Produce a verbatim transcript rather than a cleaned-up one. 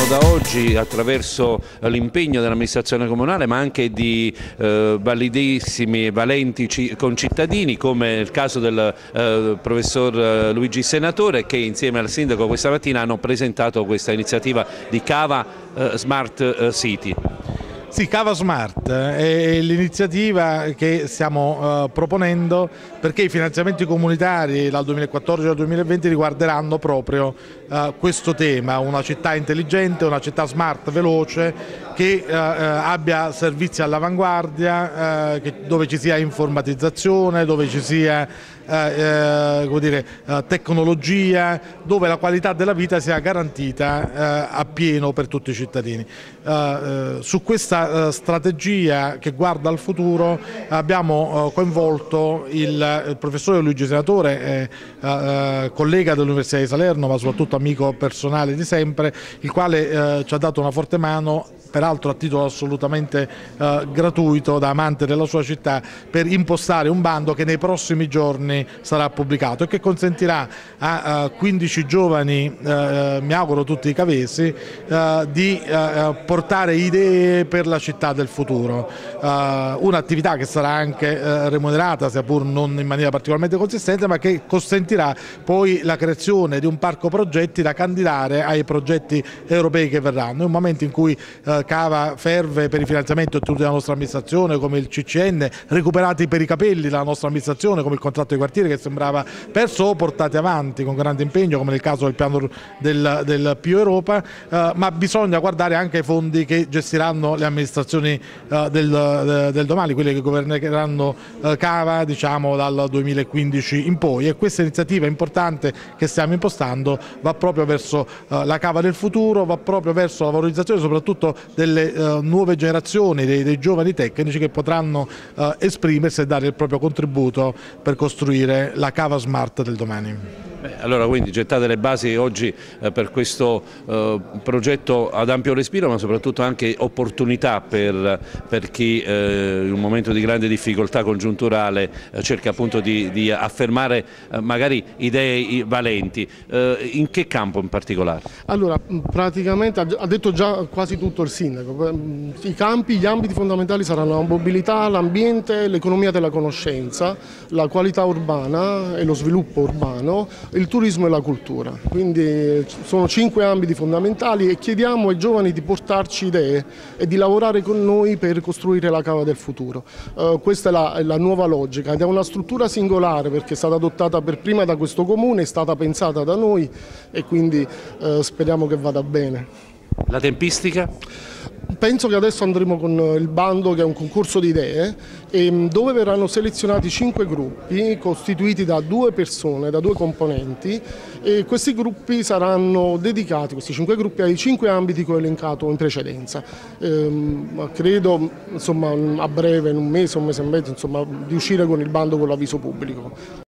da oggi attraverso l'impegno dell'amministrazione comunale, ma anche di eh, validissimi e valenti concittadini, come nel caso del eh, professor Luigi Senatore, che insieme al sindaco questa mattina hanno presentato questa iniziativa di Cava eh, Smart City. Sì, Cava Smart è l'iniziativa che stiamo uh, proponendo perché i finanziamenti comunitari dal duemilaquattordici al duemilaventi riguarderanno proprio uh, questo tema, una città intelligente, una città smart, veloce, che uh, uh, abbia servizi all'avanguardia, uh, dove ci sia informatizzazione, dove ci sia uh, uh, come dire, uh, tecnologia, dove la qualità della vita sia garantita uh, a pieno per tutti i cittadini. Uh, uh, su questa strategia che guarda al futuro abbiamo coinvolto il, il professore Luigi Senatore, eh, eh, collega dell'Università di Salerno ma soprattutto amico personale di sempre, il quale eh, ci ha dato una forte mano, peraltro a titolo assolutamente eh, gratuito, da amante della sua città, per impostare un bando che nei prossimi giorni sarà pubblicato e che consentirà a, a quindici giovani, eh, mi auguro tutti cavesi, eh, di eh, portare idee per la città del futuro, uh, un'attività che sarà anche uh, remunerata, sia pur non in maniera particolarmente consistente, ma che consentirà poi la creazione di un parco progetti da candidare ai progetti europei che verranno. È un momento in cui uh, Cava ferve per i finanziamenti ottenuti dalla nostra amministrazione, come il C C N, recuperati per i capelli dalla nostra amministrazione, come il contratto di quartiere che sembrava perso o portati avanti con grande impegno, come nel caso del piano del, del Pio Europa, uh, ma bisogna guardare anche ai fondi che gestiranno le amministrazioni uh, del, uh, del domani, quelle che governeranno uh, Cava, diciamo, dal duemilaquindici in poi, e questa iniziativa importante che stiamo impostando va proprio verso uh, la Cava del futuro, va proprio verso la valorizzazione soprattutto delle uh, nuove generazioni, dei, dei giovani tecnici che potranno uh, esprimersi e dare il proprio contributo per costruire la Cava Smart del domani. Beh, allora quindi gettate le basi oggi eh, per questo eh, progetto ad ampio respiro, ma soprattutto anche opportunità per, per chi eh, in un momento di grande difficoltà congiunturale eh, cerca appunto di, di affermare eh, magari idee valenti. Eh, in che campo in particolare? Allora, praticamente ha detto già quasi tutto il sindaco. I campi, gli ambiti fondamentali saranno la mobilità, l'ambiente, l'economia della conoscenza, la qualità urbana e lo sviluppo urbano, il turismo e la cultura. Quindi sono cinque ambiti fondamentali e chiediamo ai giovani di portarci idee e di lavorare con noi per costruire la Cava del futuro. Uh, questa è la, è la nuova logica ed è una struttura singolare perché è stata adottata per prima da questo comune, è stata pensata da noi e quindi uh, speriamo che vada bene. La tempistica? Penso che adesso andremo con il bando, che è un concorso di idee, dove verranno selezionati cinque gruppi costituiti da due persone, da due componenti, e questi gruppi saranno dedicati, questi cinque gruppi, ai cinque ambiti che ho elencato in precedenza. Ehm, credo insomma, a breve, in un mese, un mese e mezzo, insomma, di uscire con il bando con l'avviso pubblico.